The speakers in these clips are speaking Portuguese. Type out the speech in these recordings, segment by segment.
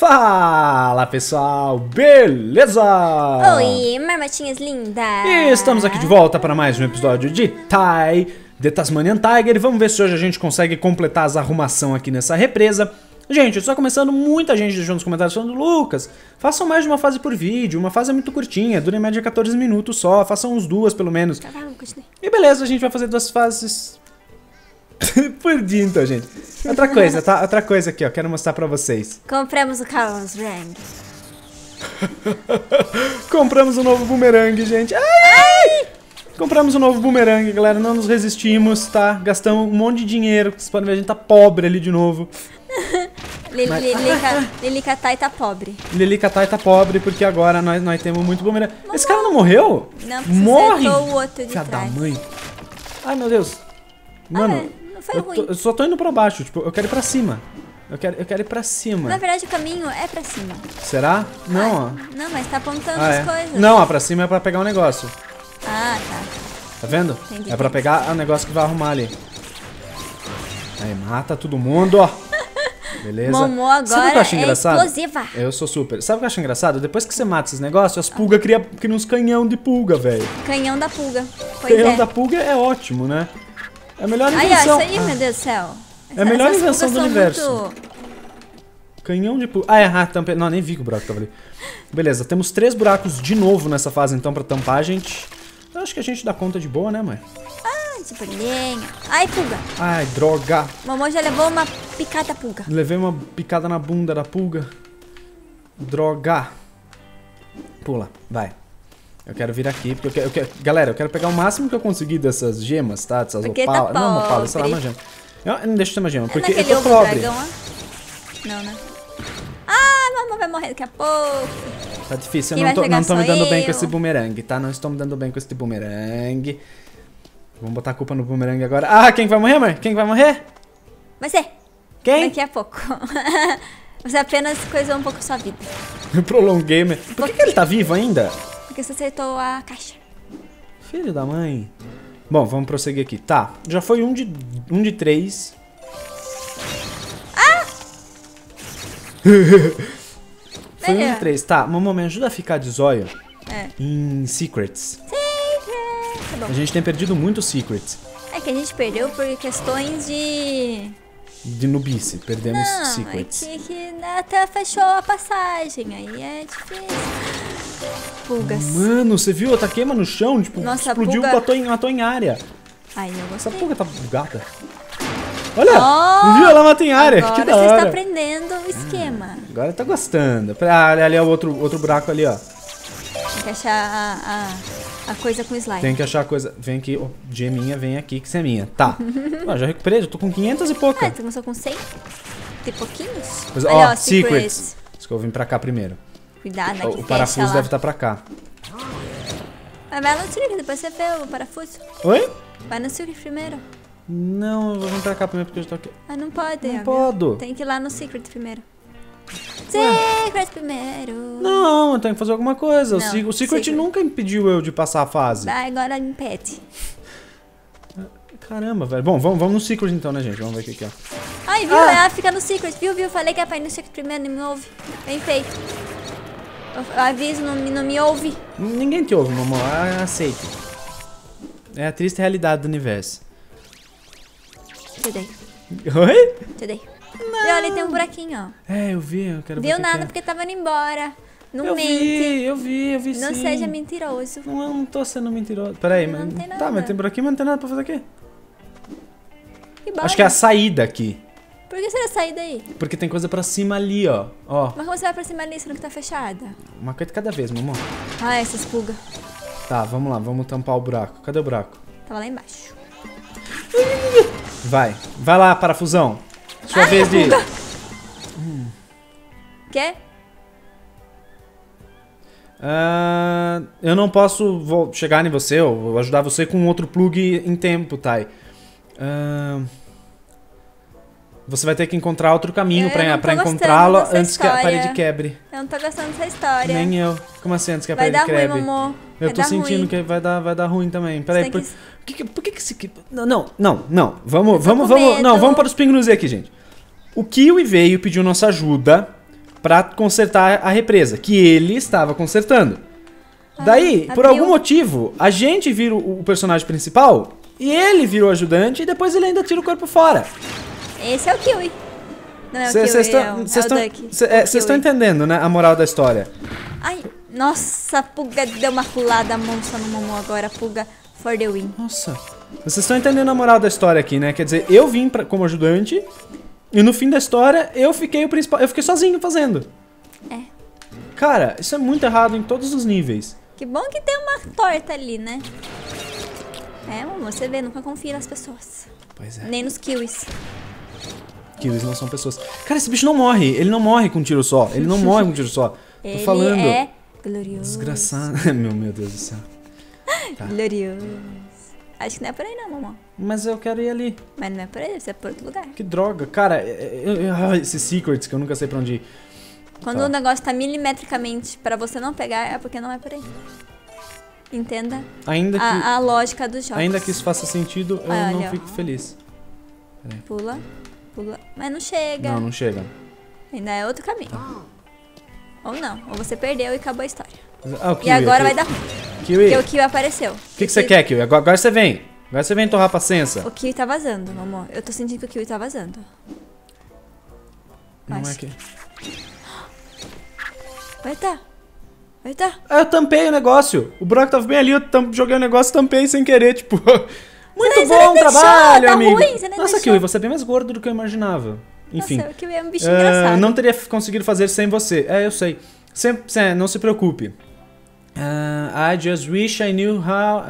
Fala pessoal, beleza? Oi, marmotinhas lindas! E estamos aqui de volta para mais um episódio de The Tasmanian Tiger. E vamos ver se hoje a gente consegue completar as arrumação aqui nessa represa. Gente, só começando, muita gente deixou nos comentários falando: Lucas, façam mais de uma fase por vídeo, uma fase é muito curtinha, dura em média 14 minutos só, façam uns duas pelo menos. E beleza, a gente vai fazer duas fases por dia então, gente. Outra coisa, tá? Outra coisa aqui, ó, quero mostrar pra vocês. Compramos o Carlos Rang. Compramos um novo boomerang, gente. Ai! Compramos um novo boomerang, galera, não nos resistimos, tá? Gastamos um monte de dinheiro, vocês podem ver, a gente tá pobre ali de novo. Lilicatai tá pobre. Lilicatai tá pobre porque agora nós temos muito boomerang. Esse cara não morreu? Não, morre! o outro de Filha da trás. mãe. Ai, meu Deus. Mano, não foi ruim. eu só tô indo pra baixo, tipo, eu quero ir pra cima. Eu quero ir pra cima. Na verdade, o caminho é pra cima. Será? Não, ó. Não, mas tá apontando Ah, as coisas. Não, ó, pra cima é pra pegar um negócio. Ah, tá. Tá vendo? Entendi, É pra pegar o negócio que vai arrumar ali. Aí, mata todo mundo, ó. Beleza? Momô Sabe o que eu agora acho é engraçado? explosiva. Eu sou super. Sabe o que eu acho engraçado? Depois que você mata esses negócios, as pulgas criam uns canhão de pulga, velho. Canhão da pulga. Pois Canhão é. da pulga é ótimo, né? É a melhor Aí, ó, invenção. isso aí, meu Deus do céu. É a melhor Essas invenção do pulgas são universo. muito- Canhão de pulga. Ah, é, tampa. Não, nem vi que o buraco tava ali. Beleza, temos 3 buracos de novo nessa fase, então, pra tampar, gente. Eu acho que a gente dá conta de boa, né, mãe? Super lenha. Ai, pulga. Ai, droga. Mamãe já levou uma picada pulga. Levei uma picada na bunda da pulga. Droga. Pula, vai. Eu quero vir aqui, porque eu quero... Galera, eu quero pegar o máximo que eu conseguir dessas gemas, tá? Dessas Porque opalas. tá Não, uma opala, sei lá, pobre. uma gema. Não deixa eu ter uma gema, porque eu Naquele tô ovo pobre. dragão, ó. Não, né? Ah, mamãe vai morrer daqui a pouco. Tá difícil, Quem eu vai não tô pegar me sou dando bem eu. com esse boomerang, tá? Não estou me dando bem com esse boomerang. Vamos botar a culpa no boomerang agora. Ah, quem vai morrer, mãe? Quem vai morrer? Vai ser. Quem? Daqui a pouco. Você apenas coisou um pouco sua vida. Eu prolonguei, mas... Por que ele tá vivo ainda? Porque você acertou a caixa. Filho da mãe. Bom, vamos prosseguir aqui. Tá, já foi um de 3. Ah! Foi um de 3. Tá, mamãe, me ajuda a ficar de zóio É. em secrets. Tá bom. A gente tem perdido muito secrets. É que a gente perdeu por questões de... De nubice, perdemos Não, secrets. é que até fechou a passagem. Aí é difícil. Pulgas. Mano, você viu? Tá queima no chão, tipo, Nossa, explodiu, pulga- matou em área. Aí eu Essa gostei. pulga tá bugada. Olha, Oh, viu? Ela mata em área, Agora que da você está hora. aprendendo o esquema. Agora tá gostando. Ah, ali é o outro buraco ali, ó. Tem que achar a coisa com slime. Tem que achar a coisa. Vem aqui, ó, geminha, vem aqui que isso é minha. Tá. Ah, já recuperei, já tô com 500 e pouca. Ah, você começou com 100? Tem pouquinhos? Pois, Aí, ó, secrets. Acho que eu vim pra cá primeiro. Cuidado, né, que O parafuso fecha lá. deve estar pra cá. Vai no secret, depois você vê o parafuso. Oi? Vai no secret primeiro. Não, eu vou vir pra cá primeiro porque eu estou aqui. Ah, não pode. Não viu? podo. Tem que ir lá no secret primeiro. Secret primeiro. Não, eu tenho que fazer alguma coisa. Não, O Secret secret. nunca impediu eu de passar a fase. Vai, agora impede. Caramba, velho. Bom, vamos no Secret então, né, gente? Vamos ver o que é. Ai, viu? Ela fica no secret, viu? Falei que é pra ir no secret primeiro, não me ouve. Bem feito. Eu aviso, não me ouve. Ninguém te ouve, mamãe. Aceite. É a triste realidade do universo. Te dei, Oi? te dei. Viu, ali tem um buraquinho, ó. É, eu vi, eu quero ver. Viu o que nada que é. porque tava indo embora. Não Eu mente. eu vi Não sim. seja mentiroso. Não, eu não tô sendo mentiroso. Pera aí, Não mas... tem Tá, nada. mas tem por aqui, mas não tem nada pra fazer aqui. Que bom. Acho que é a saída aqui. Por que você vai sair daí? Porque tem coisa pra cima ali, ó. Ó, Mas como você vai pra cima ali, sendo que tá fechada? uma coisa de cada vez, mamãe. Ah, essas pulgas. Tá, vamos lá, vamos tampar o buraco. Cadê o buraco? Tava lá embaixo. Vai lá, parafusão. Sua Ai, vez a de... pulga. Quer? Eu não posso chegar em você ou ajudar você com outro plug em tempo, Tai. Você vai ter que encontrar outro caminho Eu não tô pra gostando encontrá-lo dessa antes que a história. parede quebre. Eu não tô gostando dessa história. Nem eu. Como assim antes que a Vai parede dar ruim, quebre? mamô. Eu Vai tô dar sentindo ruim. que vai dar ruim também. Peraí, Você tem por que esse... Não. Vamos com medo. para os pingos nos aqui, gente. O Kiwi veio, pediu nossa ajuda pra consertar a represa, que ele estava consertando. Daí, por algum motivo, a gente vira o personagem principal e ele vira o ajudante e depois ele ainda tira o corpo fora. Esse é o Kiwi. Não é o Kiwi, é o Duck. Vocês estão entendendo, né, a moral da história. Ai, nossa, a Pulga deu uma pulada monstra no Momô agora, Pulga for the win. Nossa, vocês estão entendendo a moral da história aqui, né? Quer dizer, eu vim como ajudante e no fim da história eu fiquei o principal, eu fiquei sozinho fazendo. É. Cara, isso é muito errado em todos os níveis. Que bom que tem uma torta ali, né? É, Momô, você vê, nunca confia nas pessoas. Pois é. Nem nos Kiwis. Kiwis não são pessoas. Cara, esse bicho não morre. Ele não morre com um tiro só. Ele não morre com um tiro só. Tô falando. Ele é glorioso. Desgraçado. Meu Deus do céu. Tá. Glorioso. Acho que não é por aí não, Momô. Mas eu quero ir ali. Mas não é por aí, você é por outro lugar. Que droga. Cara, esses secrets que eu nunca sei pra onde ir. Quando o negócio tá milimetricamente pra você não pegar, é porque não é por aí. Entenda ainda que, a lógica dos jogos. Ainda que isso faça sentido, eu não fico feliz. Pula, pula. Mas não chega. Não chega. Ainda é outro caminho. Ou não. Ou você perdeu e acabou a história. O Kiwi, e agora vai dar ruim. Kiwi. Porque o Kiwi apareceu. O que você quer, Kiwi? Agora você vem. Agora você vem torrar a paciência. O Kiwi tá vazando, amor. Eu tô sentindo que o Kiwi tá vazando. Não é que... Vai tá. Vai tá. Eu tampei o negócio. O buraco tava bem ali, eu joguei o negócio e tampei sem querer, tipo... Muito bom trabalho, tá amigo. Ruim, você nem Nossa, Kiwi, você é bem mais gordo do que eu imaginava. Enfim. Nossa, o Kiwi é um bicho engraçado. Não teria conseguido fazer sem você. Eu sei. Não se preocupe. I just wish I knew how...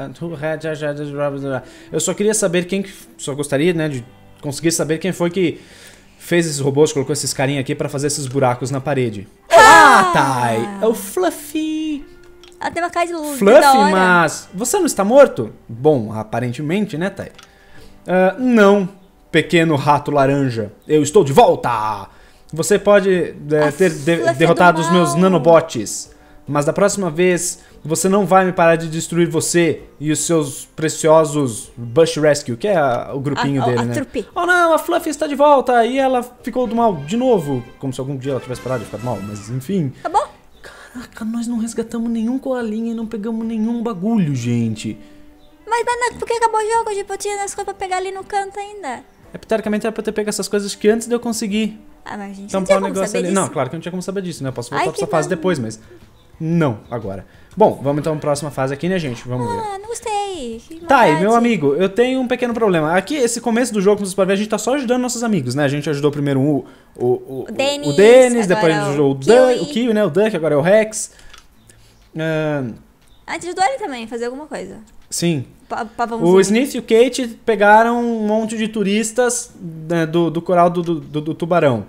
Eu só queria saber quem... Só gostaria, né, de conseguir saber quem foi que fez esses robôs, colocou esses carinha aqui pra fazer esses buracos na parede. Tai! É o Fluffy! Ela tem uma cara de luz. Fluffy, mas... Você não está morto? Bom, aparentemente, né, Tai? Não, pequeno rato laranja. Eu estou de volta! Você pode ter derrotado os meus nanobots. Mas da próxima vez, você não vai me parar de destruir você e os seus preciosos Bush Rescue, que é o grupinho dele, né? Trupe. Oh não, a Fluffy está de volta e ela ficou do mal de novo. Como se algum dia ela tivesse parado de ficar do mal, mas enfim. Acabou? Caraca, nós não resgatamos nenhum coalinha e não pegamos nenhum bagulho, gente. Mas por que acabou o jogo? Tipo, eu tinha as coisas pra pegar ali no canto ainda. Teoricamente era pra ter pego essas coisas que antes de eu conseguir mas a gente tampar o negócio ali. Não, claro que eu não tinha como saber disso, né? Eu posso voltar pra essa fase depois, mas... Não, agora. Bom, vamos então pra próxima fase aqui, né, gente? Vamos ver. Não gostei. Tá, meu amigo, eu tenho um pequeno problema. Aqui, esse começo do jogo, como vocês podem ver, a gente tá só ajudando nossos amigos, né? A gente ajudou primeiro o Dennis, depois a gente ajudou o Kiwi, né? O Duck, agora é o Rex. A gente ajudou ele também, fazer alguma coisa. Sim. O Sniff e o Kate pegaram um monte de turistas, né, do coral do tubarão.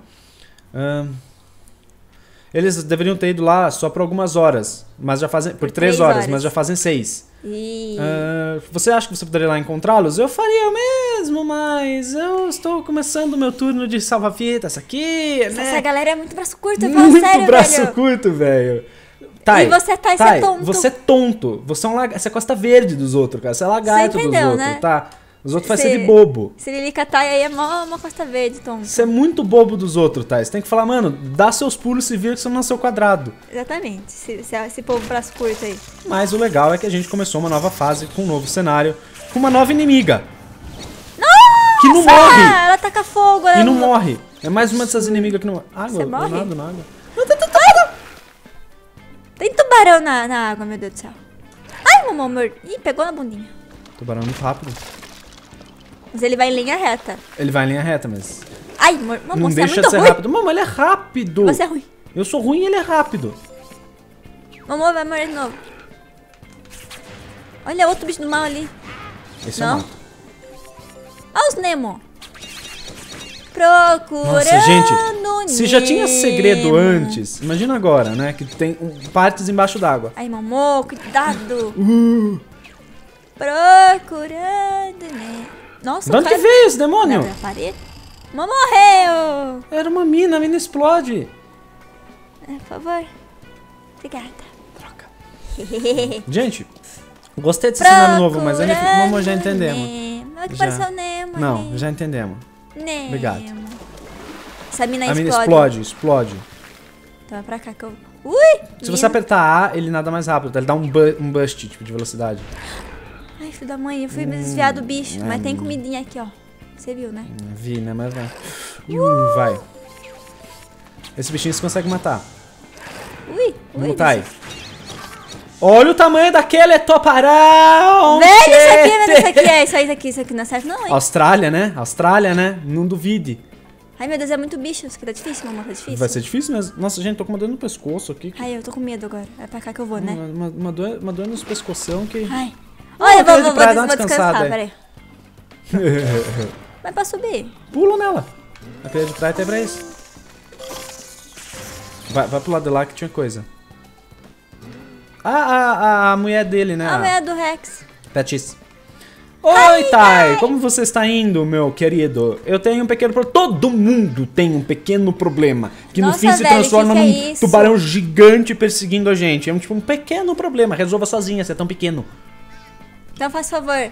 Eles deveriam ter ido lá só por algumas horas, mas já fazem por 3 horas, mas já fazem 6. Você acha que você poderia ir lá encontrá-los? Eu faria mesmo, mas eu estou começando o meu turno de salva-fitas aqui, né? Essa galera é muito braço curto, fala sério, velho. Muito braço curto, velho. Tai, e você você é tonto. Você é tonto. Você é a costa verde dos outros, cara. Você é lagarto dos outros, né? Tá? Os outros fazem ser de bobo. Se Lilica Tai aí é uma costa verde, tonto. Você é muito bobo dos outros, tá? Você tem que falar, mano, dá seus pulos, se vira que você não nasceu quadrado. Exatamente. Esse povo braço curto aí. Mas o legal é que a gente começou uma nova fase, com um novo cenário, com uma nova inimiga. Nossa! Que não morre! Ela taca fogo, E não morre. É mais uma dessas inimigas que não... Você morre? Nada. Tem tubarão na água, meu Deus do céu. Ai, mamãe, ih, pegou na bundinha. Tubarão é muito rápido. Mas ele vai em linha reta. Ele vai em linha reta, mas... Ai, mamãe, não você deixa é de ser ruim. rápido. Mamãe, ele é rápido. Você é ruim. Eu sou ruim e ele é rápido. Mamãe vai morrer de novo. Olha outro bicho do mal ali. Esse não. eu mato. Olha os Nemo. Procurando Nossa, gente, se já tinha segredo antes, imagina agora, né? Que tem partes embaixo d'água. Ai, mamô, cuidado. Procurando Nemo. Nossa, de onde que veio esse demônio? Mamô morreu. Era uma mina, a mina explode. Por favor. Obrigada. Troca. Gente, gostei desse cenário novo, mas mamô, já entendemos. Nemo. É que pareceu Nemo. Não, já entendemos. Nemo. Obrigado. Essa mina explode. Então é pra cá que eu... Ui! Se você apertar A, ele nada mais rápido. Ele dá um boost, tipo, de velocidade. Ai, filho da mãe, eu fui me desviar do bicho. Mas tem comidinha aqui, ó. Você viu, né? Vi, né? Mas vai. Vai. Esse bichinho você consegue matar. Ui, Vamos, Tai. Olha o tamanho daquele toparão! Velho, isso aqui, isso aqui não serve não, hein? Austrália, né? Não duvide. Ai, meu Deus, é muito bicho. Isso aqui tá difícil, mamãe, tá difícil. Vai ser difícil mesmo. Nossa, gente, tô com uma dor no pescoço aqui. Ai, eu tô com medo agora. É pra cá que eu vou, né? Uma dor nos pescoção que... Ai. Olha, eu vou descansar, peraí. Vai pra subir. Pula nela. A trilha de praia até pra isso. Vai pro lado de lá que tinha coisa. A mulher dele, né? A mulher do Rex. Petis. Oi, Tai! Como você está indo, meu querido? Eu tenho um pequeno problema. Todo mundo tem um pequeno problema. Que no fim se transforma num tubarão gigante perseguindo a gente. É tipo um pequeno problema. Resolva sozinha, você é tão pequeno. Então faz favor.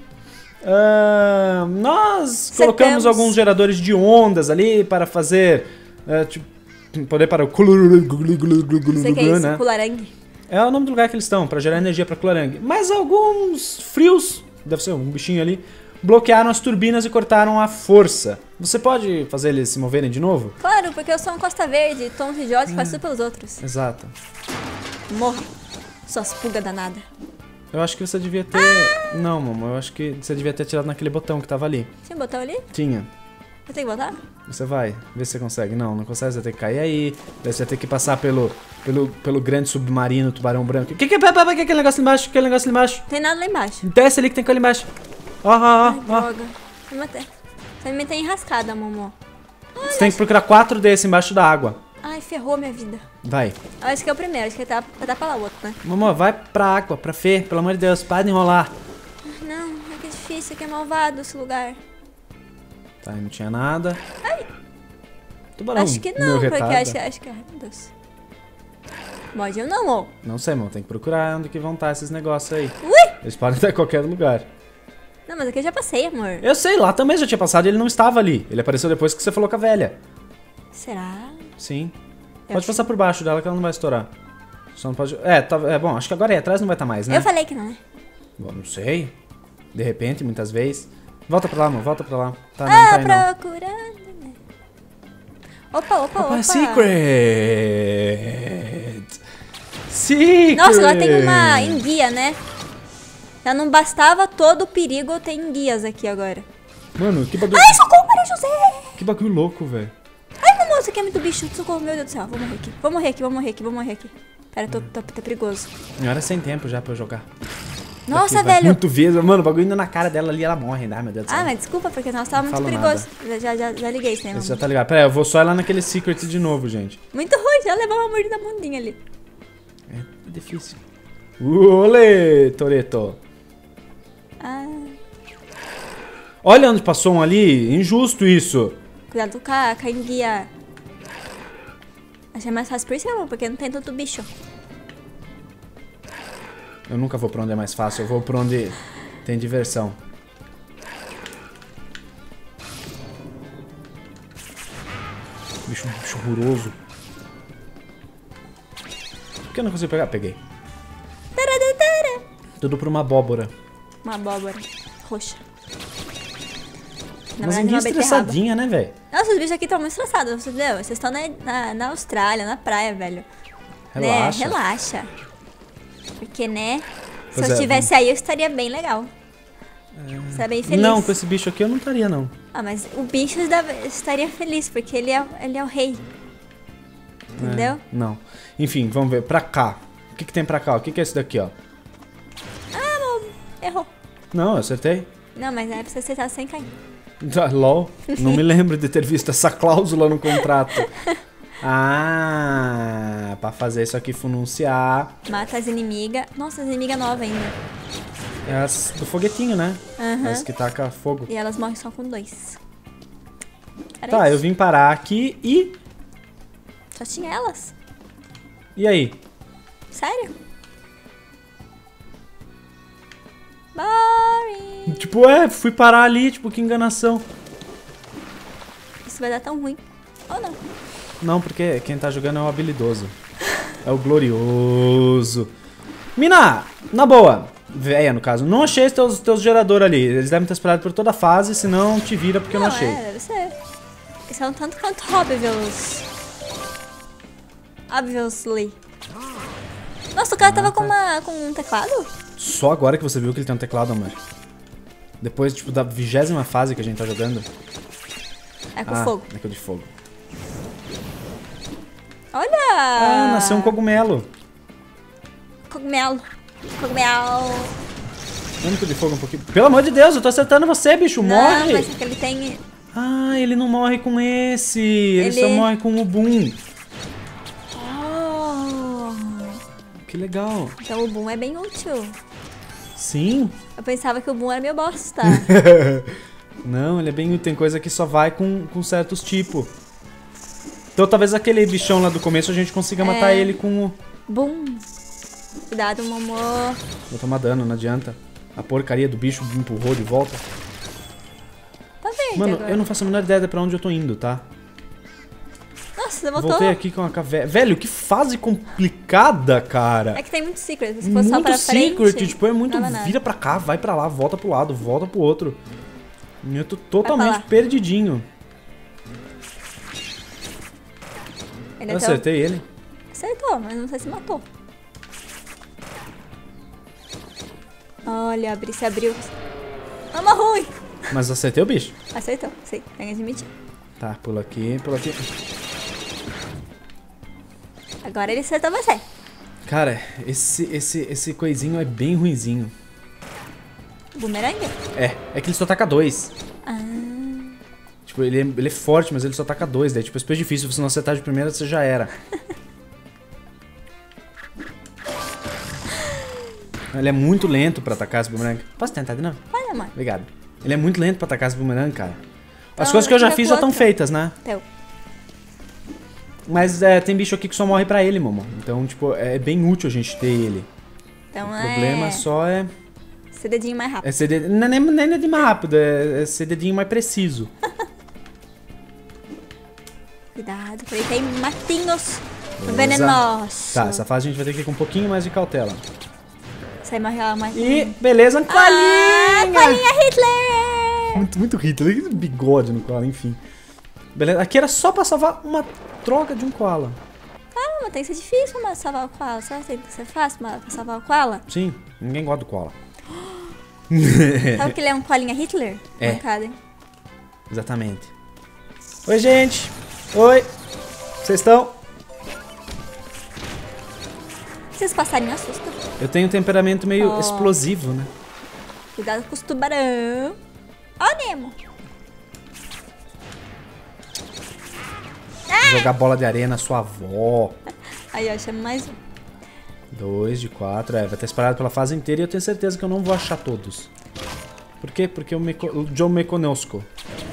Nós colocamos alguns geradores de ondas ali para fazer... tipo, poder para o... Você que é isso, né? Cularangue? É o nome do lugar que eles estão, para gerar energia para Cularangue. Mas alguns frios... Deve ser um bichinho ali. Bloquearam as turbinas e cortaram a força. Você pode fazer eles se moverem de novo? Claro, porque eu sou um Costa Verde, tons idiotas que faz tudo pelos outros. Exato. Morra. Suas pulgas danadas. Eu acho que você devia ter... Não, mamãe, eu acho que você devia ter tirado naquele botão que tava ali. Tinha um botão ali? Tinha. Eu tenho que botar? Você vai, vê se você consegue. Não consegue, você vai ter que cair aí. Daí você vai ter que passar pelo grande submarino, tubarão branco. Que é aquele negócio ali embaixo? Aquele negócio ali embaixo? Tem nada lá embaixo. Desce ali que tem coisa ali embaixo. Ai, droga. Você me tem enrascada, mamô. Você tem que procurar 4 desses embaixo da água. Ai, ferrou minha vida. Vai. Acho que é o primeiro, acho que tá pra lá o outro, né? Mamô, vai pra água, pra Fê. Pelo amor de Deus, para de enrolar. Não, é que é difícil, que é malvado esse lugar. Tá, não tinha nada. Ai. Tubarão. Acho que não, porque acho que... Ai, meu Deus. Morde eu não, ó. Não sei, irmão. Tem que procurar onde que vão estar esses negócios aí. Ui! Eles podem estar em qualquer lugar. Não, mas aqui eu já passei, amor. Eu sei, lá também já tinha passado e ele não estava ali. Ele apareceu depois que você falou com a velha. Será? Sim. Pode passar por baixo dela que ela não vai estourar. Só não pode... bom, acho que agora aí atrás não vai estar mais, né? Eu falei que não, né? Bom, não sei. De repente, muitas vezes. Volta pra lá, amor. Volta pra lá. Tá, não tá aí, não. Procurando. Opa. Secret! Secret! Nossa, agora tem uma enguia, né? Já não bastava todo o perigo, tem enguias aqui agora. Mano, que bagulho... Ai, socorro, Maria José! Que bagulho louco, velho. Ai, mamãe, isso aqui é muito bicho. Socorro, meu Deus do céu. Vou morrer aqui. Pera, tá perigoso. Agora é sem tempo já pra eu jogar. Nossa, aqui, velho. Muito vezes. Mano, o bagulho indo na cara dela ali, ela morre. Ai, meu Deus do céu. Ah, mas desculpa, porque nossa, tava muito falo perigoso. Já liguei isso, né, Você já tá ligado. Pera aí, eu vou só ir lá naquele secret de novo, gente. Muito ruim, já levar uma mordida da bundinha ali. É difícil. Olê, Toreto. Ah. Olha onde passou um ali. Injusto isso. Cuidado com a enguia. Achei mais fácil por cima, porque não tem tanto bicho. Eu nunca vou pra onde é mais fácil. Eu vou pra onde tem diversão. Bicho horroroso. Por que eu não consigo pegar? Peguei. Tudo por uma abóbora. Uma abóbora roxa. Mas ninguém estressadinha, né, velho? Nossa, os bichos aqui estão muito estressados, você entendeu? Vocês estão na Austrália, na praia, velho. Relaxa. Né? Relaxa. Porque, né? Pois se eu estivesse aí, eu estaria bem legal. Estaria bem feliz. Não, com esse bicho aqui eu não estaria, não. Ah, mas o bicho estaria feliz, porque ele é o rei. Entendeu? Não. Enfim, vamos ver. Pra cá. O que tem pra cá? O que é isso daqui, ó? Ah, não. Errou. Não, eu acertei. Não, mas é pra você acertar sem cair. LOL. Não me lembro de ter visto essa cláusula no contrato. Ah, pra fazer isso aqui fununciar. Mata as inimigas. Nossa, as inimigas novas ainda. É as do foguetinho, né? Uhum. As que taca fogo. E elas morrem só com 2. Tá, eu vim parar aqui e... Só tinha elas? E aí? Sério? Boring. Tipo, fui parar ali, tipo, que enganação. Isso vai dar tão ruim. Ou não? Não, porque quem tá jogando é o habilidoso. É o glorioso. Mina, na boa. Véia, no caso. Não achei os teus geradores ali. Eles devem ter esperado por toda a fase, senão te vira porque eu não achei. Deve ser. Eles são tanto quanto Obviously. Obviously. Nossa, o cara tava com um teclado? Só agora que você viu que ele tem um teclado, amor. Depois, tipo, da 20ª fase que a gente tá jogando. É com fogo. É com o de fogo. Olha! Ah, nasceu um cogumelo. Cogumelo. Cogumelo. Vamos com o de fogo um pouquinho. Pelo amor de Deus, eu tô acertando você, bicho. Morre! Não, mas é que ele tem... Ah, ele não morre com esse. Ele só morre com o Boom. Oh. Que legal. Então o Boom é bem útil. Sim. Eu pensava que o Boom era meio bosta. Não, ele é bem útil. Tem coisa que só vai com certos tipos. Então talvez aquele bichão lá do começo a gente consiga matar ele com o... Boom. Cuidado, Momô. Vou tomar dano, não adianta. A porcaria do bicho me empurrou de volta. Tá verde Mano, agora. eu não faço a menor ideia de pra onde eu tô indo, tá? Nossa, você voltou? Voltei aqui com a caverna. Velho, que fase complicada, cara. É que tem muito secret. Se fosse só Muito pra frente... secret, tipo, é muito não dava nada. vira pra cá, vai pra lá, volta pro lado, volta pro outro. E eu tô totalmente lá. perdidinho. Ainda Eu tô- acertei ele. Acertou, mas não sei se matou. Olha, se abriu. Vamos ruim! Mas acertei o bicho. Acertou, sei, tem que admitir. Tá, pula aqui, pula aqui. Agora ele acertou você. Cara, esse coisinho é bem ruinzinho. Bumerangue? É que ele só taca 2. Ah, Tipo, ele é forte, mas ele só taca 2. Daí, tipo, é super difícil. Se você não acertar de primeira, você já era. Ele é muito lento pra atacar esse bumerangue. Posso tentar de novo? vai, amor. Obrigado. Ele é muito lento pra atacar esse bumerangue, cara. As Então, coisas que eu já tira fiz com já estão outra. feitas, né? Teu. Mas tem bicho aqui que só morre pra ele, Momo. Então, tipo, é bem útil a gente ter ele. Então O problema só é ser dedinho mais rápido. ser dedinho, não é nem de mais rápido, é ser dedinho mais preciso. Cuidado, que ele tem matinhos Beleza. venenosos. Tá, essa fase a gente vai ter que ir com um pouquinho mais de cautela. Sai mais mais. E, beleza, Ah, colinha! colinha Hitler! Muito Hitler, que bigode no koala, enfim. Beleza, aqui era só pra salvar uma troca de um koala. Caramba, tem que ser difícil pra salvar o koala. Será que tem que ser fácil pra salvar o koala? Sim, ninguém gosta do koala. Sabe que ele é um colinha Hitler? É. Mancada, hein? Exatamente. Oi, gente! Oi! Vocês estão? Esses passarinhos assustam. Eu tenho um temperamento meio Oh. explosivo, né? Cuidado com os tubarão. Ó, Nemo. Jogar bola de areia na sua avó. Aí, ó, chama mais um. 2 de 4, vai estar espalhado pela fase inteira e eu tenho certeza que eu não vou achar todos. Por quê? Porque o John me conosco.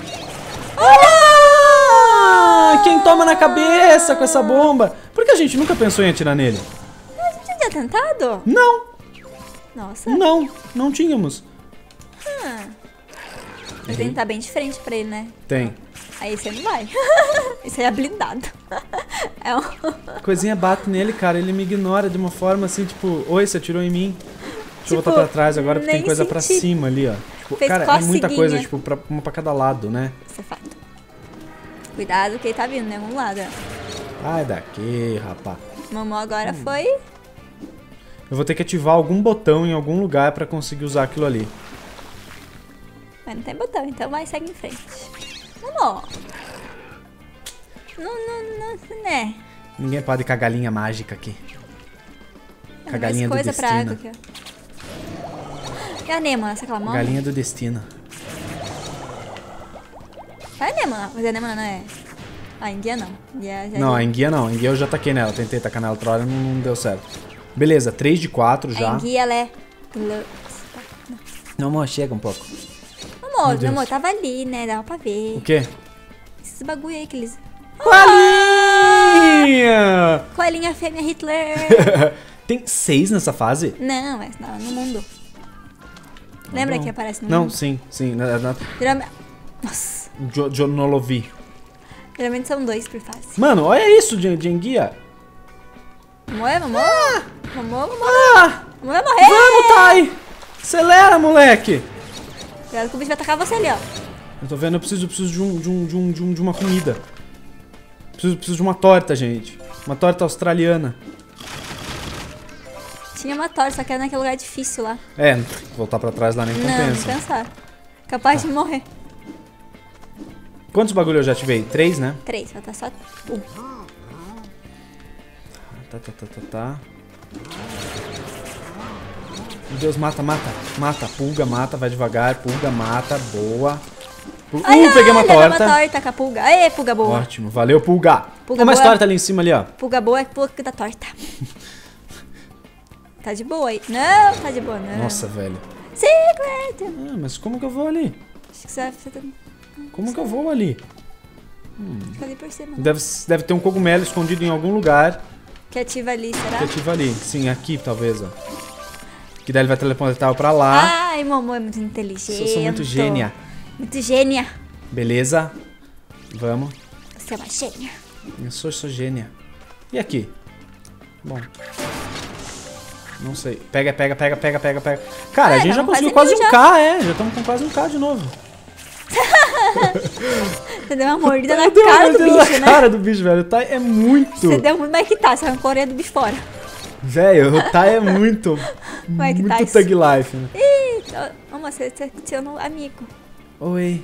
Ah, quem toma na cabeça com essa bomba? Por que a gente nunca pensou em atirar nele? A gente tinha tentado? Não, Nossa. não tínhamos. Mas tem que estar bem diferente pra ele, né? Tem. Aí você não vai. Isso aí é blindado. É um... Coisinha bate nele, cara, ele me ignora de uma forma assim, tipo, oi, você atirou em mim. Deixa eu Tipo, voltar pra trás agora porque tem nem coisa pra senti. cima ali, ó. Tipo, Fez cara, é muita coisa, coceguinha. tipo, uma pra cada lado, né? Isso é fato. Cuidado que ele tá vindo, né? Vamos lá, ó. Sai daqui, rapá. Mamão agora foi... Eu vou ter que ativar algum botão em algum lugar pra conseguir usar aquilo ali. Mas não tem botão, então vai, segue em frente. Vamos. Não, né? Ninguém pode com a galinha mágica aqui. Com a Mais galinha do coisa pra água destino. aqui, ó. E a Nemo, essa clamão? Galinha do destino. Vai a Nemo, não. Mas a Nemo não é... Ah, enguia não. Enguia, já Não, a enguia não. A enguia eu já taquei nela. Tentei tacar nela outra hora, não deu certo. Beleza, 3 de 4 A já. enguia, ela é... Não, amor, chega um pouco. Amor, Deus. amor, tava ali, né? Dava pra ver. O quê? Esses bagulho aí que eles... Colinha! Coelhinha fêmea Hitler. Tem 6 nessa fase? Não, mas não, no mundo. Lembra que aparece no Não, mundo? sim. Virou... Nossa. Jonolovi. Geralmente são 2 por fase. Mano, olha isso de enguia. Vamos morrer, vamos Ah! vai morrer. Vamos, Tai! Acelera, moleque! Cuidado que o bicho vai atacar você ali, ó. Eu tô vendo, eu preciso de uma comida. Preciso de uma torta, gente. Uma torta australiana. Tinha uma torta, só que era naquele lugar difícil lá. É, voltar pra trás lá nem compensa. Não cansar. Capaz de morrer. Quantos bagulho eu já ativei? 3, né? 3, falta só 1. Tá. Meu Deus, mata. Pulga, mata, vai devagar. Pulga, mata, boa. Peguei uma torta. Uma torta com a pulga. Aê, pulga boa. Ótimo, valeu, Pulga. Pulga Tem mais boa. torta ali em cima ali, ó. Pulga boa é pulga da torta. Tá de boa aí. Não, tá de boa, não. Nossa, velho. Secret! Ah, mas como que eu vou ali? Acho que você vai fazer... Como que eu vou ali? Fica ali por cima. Deve ter um cogumelo escondido em algum lugar Que ativa ali, será? que ativa ali. Sim, aqui talvez, ó. Que daí ele vai teleportar eu pra lá. Ai, Momo é muito inteligente. Eu sou muito gênia. Muito gênia. Beleza? Vamos. Você é uma gênia. Eu sou gênia. E aqui? Bom. Não sei. Pega. Cara, a gente já conseguiu quase um K, é. Já estamos com quase um K de novo. Você deu uma mordida na cara do bicho, né? Na cara do bicho, velho. O Tai é muito... Você deu muito mais que tá, você arrancou a orelha do bicho fora. Velho, o Tai é muito... Vai que muito tá Thug Life, né? Ih, vamos, você é um amigo. Oi.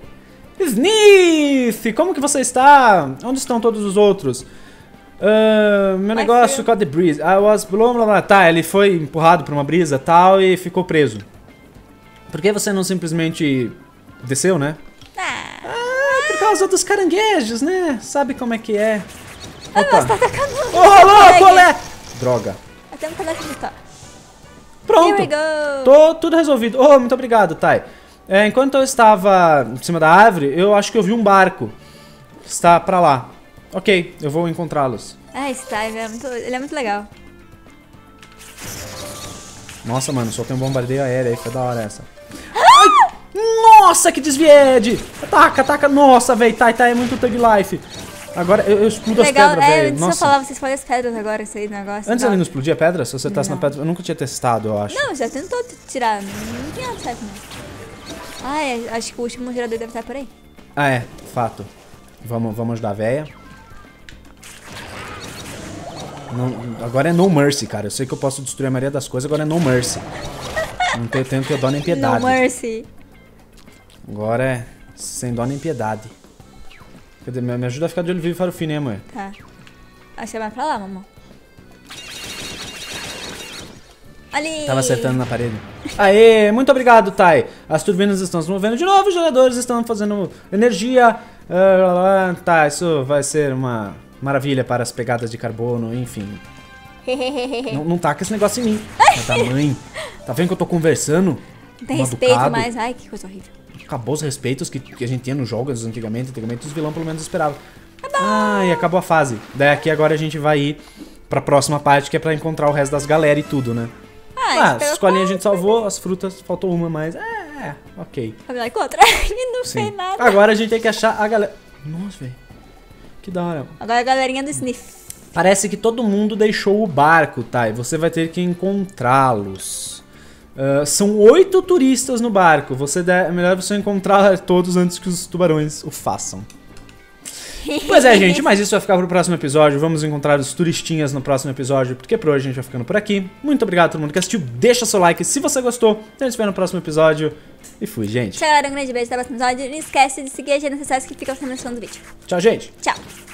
Sniff! Como que você está? Onde estão todos os outros? Meu negócio caught the breeze. I was blá blá blá. Tá, ele foi empurrado por uma brisa tal e ficou preso. Por que você não simplesmente desceu, né? Por causa dos caranguejos, né? Sabe como é que é? Opa. Você tá atacando Ô, louco, olé! Droga. Até um pedaço de tá. Pronto. Here we go. Tô tudo resolvido. Oh, muito obrigado, Tai. Enquanto eu estava em cima da árvore, eu acho que eu vi um barco. Está pra lá. Ok, eu vou encontrá-los. Esse Time ele é muito legal. Nossa, mano, só tem um bombardeio aéreo aí, foi da hora essa. Ai! Nossa, que desviede! Ataca, nossa, velho, Tai é muito Thug Life. Agora eu explodo as pedras, velho. Antes eu falava, você escolhe as pedras agora, esse aí negócio. Antes ele não explodia a pedra? Se você tasse na pedra, eu nunca tinha testado, eu acho. Não, já tentou tirar, não tinha certo, não. Acho que o último gerador deve estar por aí. Ah, é, fato. Vamos ajudar a véia. Não, agora é no mercy, cara. Eu sei que eu posso destruir a maioria das coisas, agora é no mercy. Não tenho que dó nem piedade. No mercy. Agora é sem dó nem piedade. Cadê? Me ajuda a ficar de olho vivo para o fim, né, mãe? Tá. Acho que vai pra lá, mamãe. Ali. Tava acertando na parede. Aê, muito obrigado, Tai. As turbinas estão se movendo de novo, os geradores estão fazendo energia. Tá, isso vai ser uma maravilha para as pegadas de carbono, enfim. Não taca esse negócio em mim. Tá, mãe. Tá vendo que eu tô conversando? Não tem respeito mais. Ai, que coisa horrível. Acabou os respeitos que a gente tinha nos jogos antigamente. Antigamente os vilões pelo menos esperavam. E acabou a fase. Daí aqui agora a gente vai ir pra próxima parte, que é pra encontrar o resto das galera e tudo, né? As escolinhas a gente salvou, as frutas faltou uma, mas ok. Vai lá contra. Ele não fez nada. Agora a gente tem que achar a galera. Nossa, velho. Que da hora. Agora a galerinha do Sniff. Parece que todo mundo deixou o barco, tá? E você vai ter que encontrá-los. São 8 turistas no barco. É melhor você encontrar todos antes que os tubarões o façam. Pois é, gente, mas isso vai ficar pro próximo episódio. Vamos encontrar os turistinhas no próximo episódio, porque por hoje a gente vai ficando por aqui. Muito obrigado a todo mundo que assistiu. Deixa seu like se você gostou. A gente se vê no próximo episódio. E fui, gente. Tchau, galera. Um grande beijo. Até o próximo episódio. Não esquece de seguir a gente nas redes sociais que ficam sempre no vídeo. Tchau, gente. Tchau.